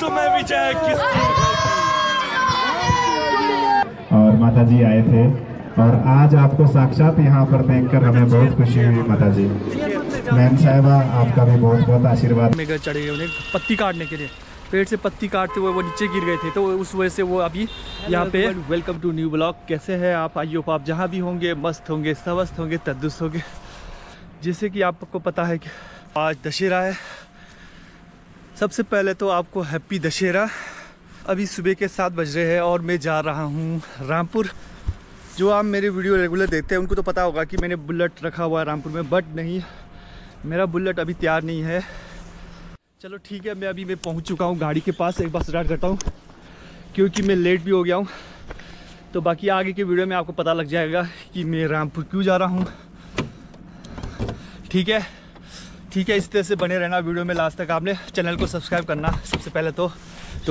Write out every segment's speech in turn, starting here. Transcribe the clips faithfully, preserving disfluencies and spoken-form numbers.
तुम्हें विजय किसकी। और माता जी आए थे और आज आपको साक्षात यहाँ पर देखकर हमें बहुत खुशी हुई। माता जी, मैम साहिबा, आपका भी बहुत बहुत आशीर्वाद। मेघ चढ़े गए उन्हें पत्ती काटने के लिए, पेड़ से पत्ती काटते हुए वो नीचे गिर गए थे, तो उस वजह से वो अभी यहाँ पे। Welcome to new blog. कैसे हैं आप? आई होप आप जहाँ भी होंगे मस्त होंगे, स्वस्थ होंगे, तंदुरुस्त होंगे। जैसे कि आपको पता है कि आज दशहरा है। सबसे पहले तो आपको हैप्पी दशहरा। अभी सुबह के सात बज रहे हैं और मैं जा रहा हूँ रामपुर। जो आप मेरे वीडियो रेगुलर देखते हैं उनको तो पता होगा कि मैंने बुलेट रखा हुआ है रामपुर में, बट नहीं, मेरा बुलेट अभी तैयार नहीं है। चलो ठीक है, मैं अभी मैं पहुंच चुका हूं गाड़ी के पास। एक बार स्टार्ट करता हूं क्योंकि मैं लेट भी हो गया हूं। तो बाकी आगे के वीडियो में आपको पता लग जाएगा कि मैं रामपुर क्यों जा रहा हूं। ठीक है ठीक है, इस तरह से बने रहना वीडियो में लास्ट तक। आपने चैनल को सब्सक्राइब करना सबसे पहले तो, तो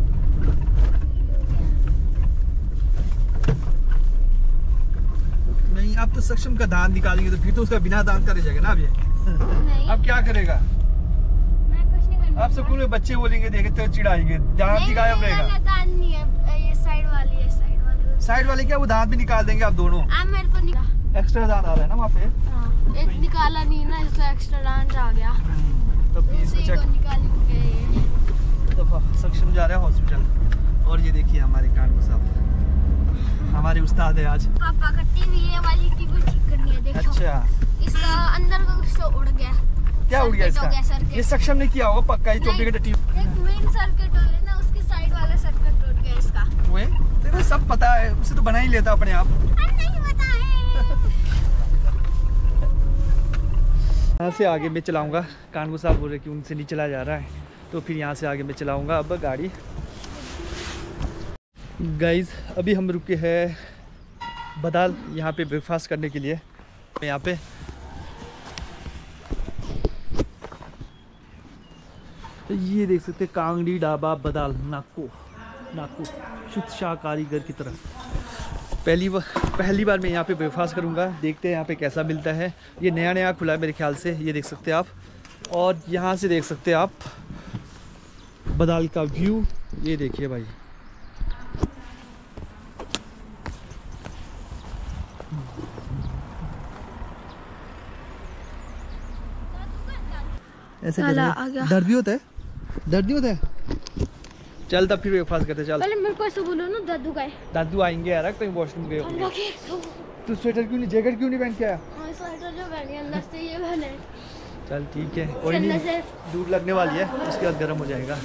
नहीं, आप तो सक्षम का दान निकालेंगे तो फिर तो उसका बिना दान करे जाएगा ना। अब ये अब क्या करेगा? आप स्कूल में बच्चे बोलेंगे, देखे तो चिढ़ाएंगे, दांत ही गायब रहेगा। दांत नहीं है, ये साइड वाली है, साइड वाली। साइड वाली क्या, वो दांत भी निकाल देंगे आप दोनों। आप मेरे को निकाल, एक्स्ट्रा दांत आ रहा है ना वहाँ पे। हाँ, एक निकाला नहीं ना, इसका एक्स्ट्रा दांत आ गया। तो प्लीज चेक निकालेंगे। तो सक्षम जा रहा है हॉस्पिटल। और ये देखिए हमारे कान को साफ, हमारे उस्ताद है आज। पापा का टीवी ये वाली टीवी ठीक करनी है, देखो। अच्छा, इसका अंदर का कुछ तो उड़ गया। क्या उड़ गया इसका? ये सक्षम ने किया होगा पक्का। ये चौबीस घंटे टीवी, एक मेन सर्किट है ना, उसके साइड वाला सर्किट टूट गया इसका। वो तेरे सब पता है, उसे तो बना ही लेता अपने आप। नहीं पता है। यहाँ से आगे मैं चलाऊंगा। कानगो साहब बोल रहे कि उनसे नहीं चला जा रहा है, तो फिर यहाँ से आगे मैं चलाऊंगा अब गाड़ी। गाइज अभी हम रुके हैं बदाल यहाँ पे ब्रेकफास्ट करने के लिए। यहाँ पे तो ये देख सकते हैं कांगड़ी ढाबा बदाल, नाको नाको शुद्ध शाह कारीगर की तरफ। पहली बार पहली बार मैं यहाँ पे ब्रेकफास्ट करूँगा। देखते हैं यहाँ पे कैसा मिलता है। ये नया नया खुला है मेरे ख्याल से, ये देख सकते हैं आप। और यहाँ से देख सकते हैं आप बदाल का व्यू। ये देखिए भाई, ऐसे दर्द भी होता है, दर्द नहीं होता है। चल तब फिर ब्रेकफास्ट करते। चल पहले मेरे को ऐसे बोलो ना, दादू का है। दादू आएंगे यार, कहीं वॉशरूम गए होंगे। तू स्वेटर क्यों नहीं, जैकेट क्यों नहीं पहन के आया? स्वेटर जो पहन के अंदर से ये पहने। चल ठीक है, कोई नहीं, धूप लगने वाली है, उसके बाद गर्म हो जाएगा।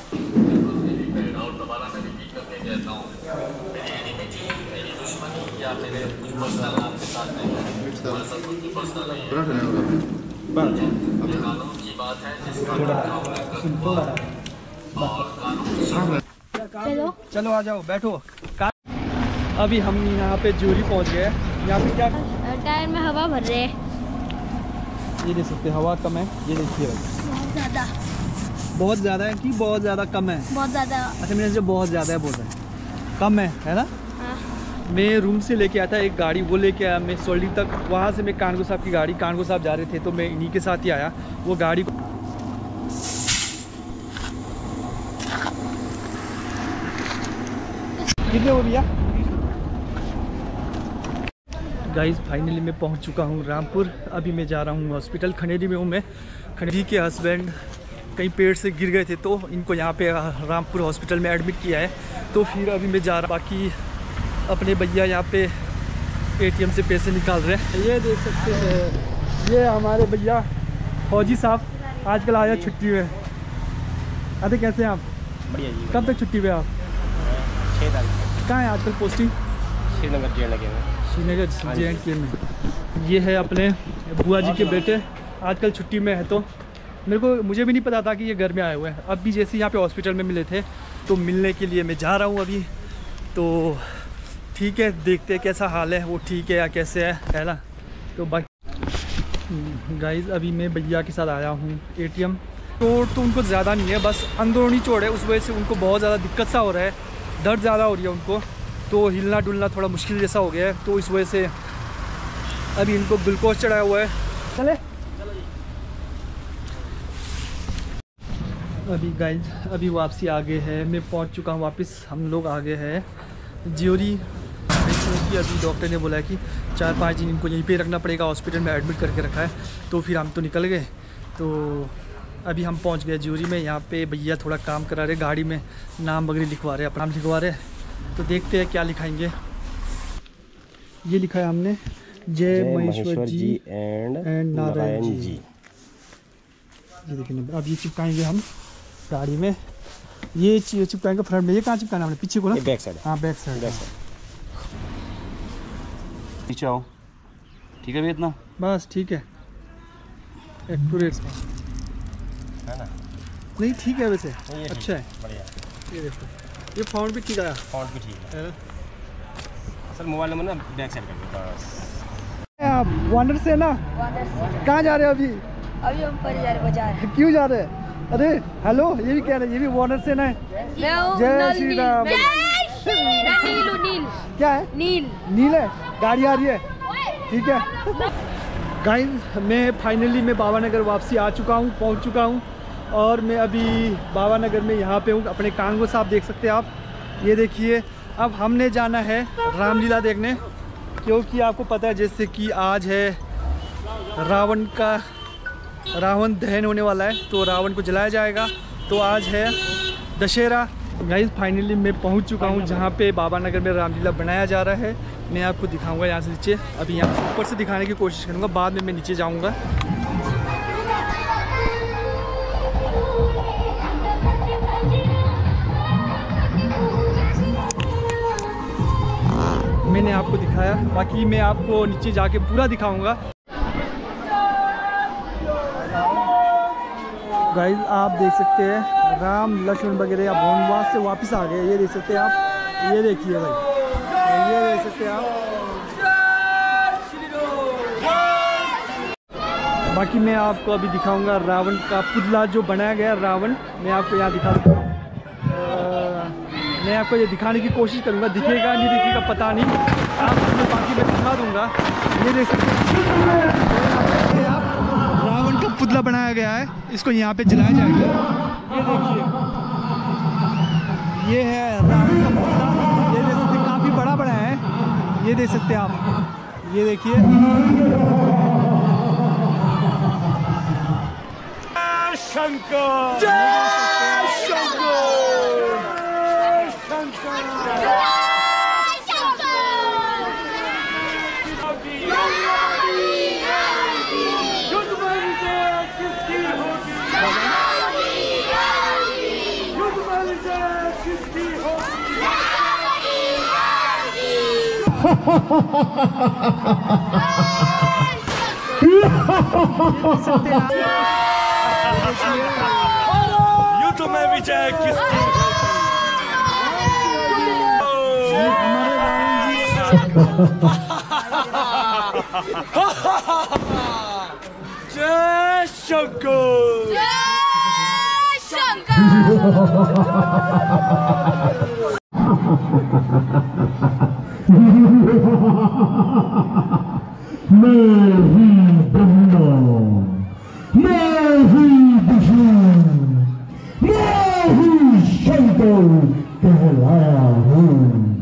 चलो चलो आ जाओ, बैठो। अभी हम यहाँ पे जोरी पहुँच गए। यहाँ पे क्या टायर में हवा भर रहे हैं। ये देख सकते हवा कम है। ये देखिए भाई, बहुत ज़्यादा बहुत ज़्यादा है कि बहुत ज़्यादा कम है? बहुत ज़्यादा। अच्छा, मैंने जो बहुत ज़्यादा है बोल रहा है, कम है, है ना? हाँ। मैं रूम से लेके आया था एक गाड़ी, वो लेके आया मैं सोल्डी तक। वहाँ से मैं कानगो साहब की गाड़ी, कानगो साहब जा रहे थे तो मैं इन्हीं के साथ ही आया। वो गाड़ी को कितने हो भैया? गाइस फाइनली मैं पहुंच चुका हूं रामपुर। अभी मैं जा रहा हूं हॉस्पिटल। खंडेरी में हूं मैं। खंडेरी के हस्बैंड कहीं पेड़ से गिर गए थे तो इनको यहाँ पे रामपुर हॉस्पिटल में एडमिट किया है। तो फिर अभी मैं जा रहा, बाकी अपने भैया यहाँ पे एटीएम से पैसे निकाल रहे हैं। ये देख सकते हैं, ये हमारे भैया फौजी साहब आजकल आया छुट्टी में। अरे कैसे हैं आप? बढ़िया जी। कब तक छुट्टी पे आप? छः तारीख। कहाँ है आजकल पोस्टिंग? श्रीनगर जे एंड के में। श्रीनगर जे एंड के में। ये है अपने बुआ जी के बेटे, आजकल छुट्टी में है। तो मेरे को मुझे भी नहीं पता था कि ये घर में आए हुए हैं। अब भी जैसे यहाँ पे हॉस्पिटल में मिले थे तो मिलने के लिए मैं जा रहा हूँ अभी। तो ठीक है, देखते हैं कैसा हाल है, वो ठीक है या कैसे है, है ना? तो बाकी गाइस अभी मैं भैया के साथ आया हूँ एटीएम। चोट तो उनको ज़्यादा नहीं है, बस अंदरूनी चोट है, उस वजह से उनको बहुत ज़्यादा दिक्कत सा हो रहा है, दर्द ज़्यादा हो रही है उनको। तो हिलना डुलना थोड़ा मुश्किल जैसा हो गया है, तो इस वजह से अभी इनको ग्लूकोज चढ़ाया हुआ है। चले अभी गाइज अभी वापसी आ गए हैं, मैं पहुंच चुका हूं वापस। हम लोग आ गए हैं ज्योरी। क्योंकि अभी डॉक्टर ने बोला है कि चार पाँच दिन इनको यहीं पे रखना पड़ेगा, हॉस्पिटल में एडमिट करके रखा है। तो फिर हम तो निकल गए। तो अभी हम पहुंच गए ज्योरी में। यहाँ पे भैया थोड़ा काम करा रहे, गाड़ी में नाम वगैरह लिखवा रहे, अपना नाम लिखवा रहे। तो देखते हैं क्या लिखाएंगे। ये लिखा है हमने, जय महेश्वर जी एंड एंड नारायण जी। जी। ये देखिए अब ये चिपकाएंगे हम गाड़ी में। ये चिपकाएंगे फ्रंट में। ये कहाँ चिपकाना हमने? पीछे को ना, बैक साइड। हाँ बैक साइड। बैक साइड पीछे आओ। ठीक है भैया इतना बस ठीक है, एक्यूरेट है ना? नहीं ठीक है वैसे, नहीं, ये अच्छा है। बढ़िया। ये देखो ये फाउंड भी ठीक आया। फॉन्ट भी ठीक है। है। असल मोबाइल नंबर ना बैक साइड कर दो बस। आप वांडर से ना कहाँ जा रहे हो अभी? अभी हम पर जा रहे बाजार। क्यों जा रहे हैं? अरे हेलो, ये भी कह रहे हैं, ये भी वांडर से ना है। मैं हूँ जय नल श्री नील। राम। मैं नील हूँ, नील क्या है? नील। नील है, गाड़ी आ रही है, ठीक है। गाइस मैं फाइनली मैं बाबा नगर वापसी आ चुका हूँ, पहुँच चुका हूँ। और मैं अभी बाबा नगर में यहाँ पे हूँ, अपने कांगो साहब देख सकते हैं आप। ये देखिए अब हमने जाना है रामलीला देखने, क्योंकि आपको पता है जैसे कि आज है रावण का रावण दहन होने वाला है, तो रावण को जलाया जाएगा। तो आज है दशहरा। गाइस फाइनली मैं पहुंच चुका हूं जहां पे बाबा नगर में रामलीला बनाया जा रहा है। मैं आपको दिखाऊंगा यहाँ से नीचे। अभी यहाँ से ऊपर से दिखाने की कोशिश करूंगा, बाद में मैं नीचे जाऊंगा। मैंने आपको दिखाया, बाकी मैं आपको नीचे जाके पूरा दिखाऊंगा। गाइस आप देख सकते हैं राम लक्ष्मण वगैरह या वनवास से वापस आ गए। ये देख सकते हैं आप, ये देखिए भाई, ये देख सकते हैं आप। बाकी मैं आपको अभी दिखाऊंगा रावण का पुतला जो बनाया गया रावण। मैं आपको यहाँ दिखा दूँगा, मैं आपको ये दिखाने की कोशिश करूँगा, दिखेगा नहीं दिखेगा पता नहीं, आपको बाकी मैं दिखा दूँगा। ये देख सकते हैं आप, रावण का पुतला बनाया गया है, इसको यहाँ पे जलाया जाएगा। ये देखिए, ये है रावण का पुतला। ये देख सकते हैं काफ़ी बड़ा बड़ा है, ये देख सकते हैं आप। ये देखिए शंकर, जय शंकर, युद्ध में विजय किसकी? जय शंकर, जय शंकर। मैं ही ब्रह्मा, मैं ही विष्णु, मैं ही शंकर कहलाया हूँ।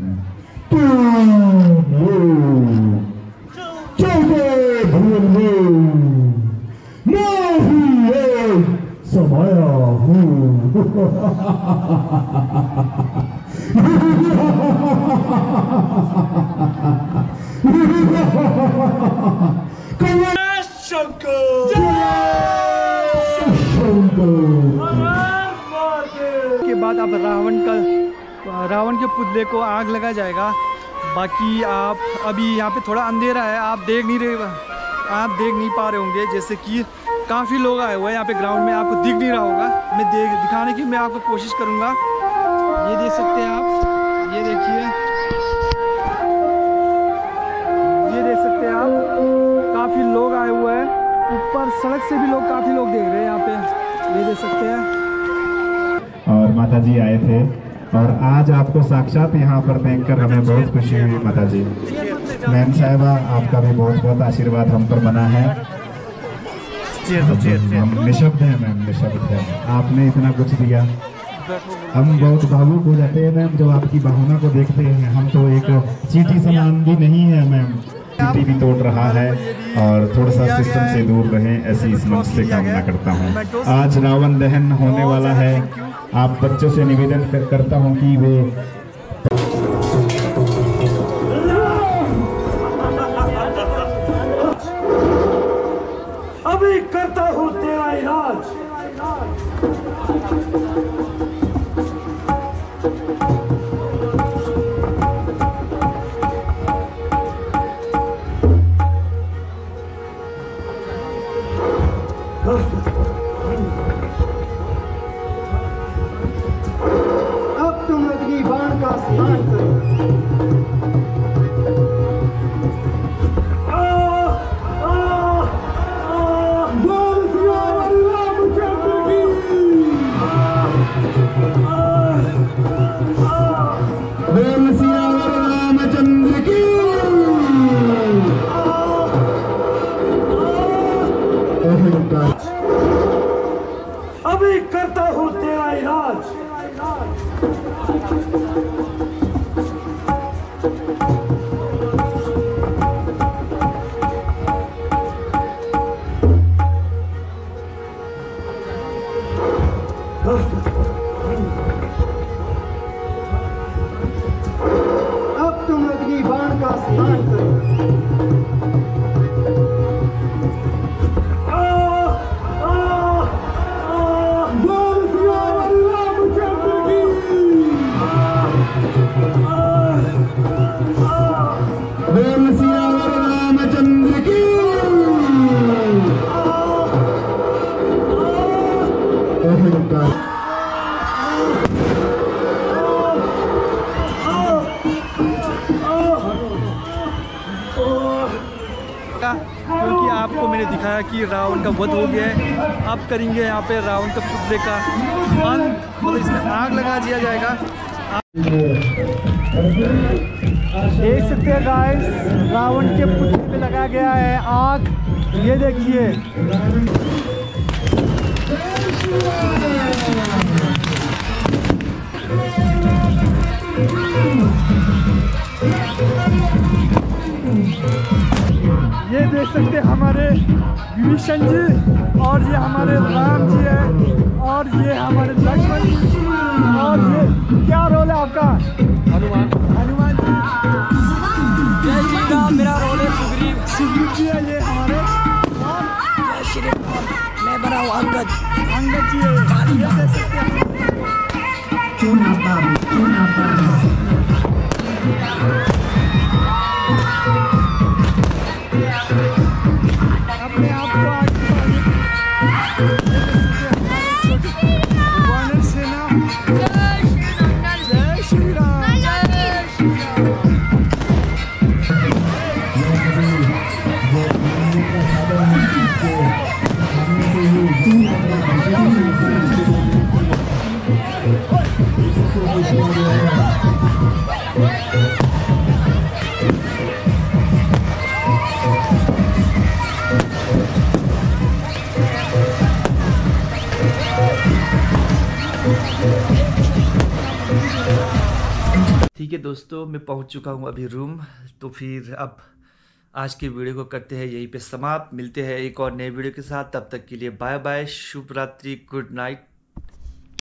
तुम लोग चौदह भुवन में मैं ही एक समाया हूँ। के बाद अब रावण का रावण के पुतले को आग लगाया जाएगा। बाकी आप अभी यहाँ पे थोड़ा अंधेरा है, आप देख नहीं रहे आप देख नहीं पा रहे होंगे, जैसे कि काफ़ी लोग आए हुए हैं यहाँ पे ग्राउंड में, आपको दिख नहीं रहा होगा। मैं देख दिखाने की मैं आपको कोशिश करूँगा। ये देख सकते हैं आप, ये देखिए, ये देख सकते हैं आप, काफ़ी लोग आए हुए हैं। ऊपर सड़क से भी लोग काफ़ी लोग देख रहे हैं यहाँ पे, ये देख सकते हैं। और माता जी आए थे और आज आपको साक्षात यहाँ पर देखकर हमें बहुत खुशी हुई। माता जी, मैम साहिबा, आपका भी बहुत बहुत आशीर्वाद हम पर बना है। चेयर दो, चेयर, चेयर। हम निशब्द हैं मैम, निशब्द हैं। आपने इतना कुछ दिया, हम बहुत भावुक हो जाते हैं मैम जब आपकी भावना को देखते हैं। हम तो एक चींटी समान भी नहीं है मैम, चींटी भी तोड़ रहा है और थोड़ा सा सिस्टम से दूर रहें, ऐसी इस मंच से कामना करता हूँ। आज रावण दहन होने वाला है, आप बच्चों से निवेदन कर, करता हूँ कि वे अभी करता हूँ तेरा इलाज। अब तुम अग्नि बाण का स्नान करो। अभी करता हूँ तेरा इलाज। अब तुम अग्नि बाण का स्नान करो। क्योंकि आपको मैंने दिखाया कि रावण का वध हो गया है। अब करेंगे यहाँ पे रावण का पुतले का अंत, मतलब इसमें आग लगा दिया जाएगा। देख सकते हैं गाइस, रावण के पुतले पे लगा गया है आग, ये देखिए। ये देख सकते हैं हमारे विभीषण जी, और ये हमारे राम जी है, और ये हमारे लक्ष्मण जी, और ये क्या रोल है आपका? हनुमान। हनुमान जी। जय श्री राम। मेरा रोल है सुग्रीव। सुग्रीव जी है ये हमारे, और जय श्री राम। मैं बना हूँ अंगद। अंगद जी है। ये देख सकते हैं अपने आप को आगे वानर सेना। जय श्री राम। ठीक है दोस्तों, मैं पहुंच चुका हूं अभी रूम। तो फिर अब आज की वीडियो को करते हैं यहीं पे समाप्त। मिलते हैं एक और नए वीडियो के साथ, तब तक के लिए बाय बाय, शुभ रात्रि, गुड नाइट।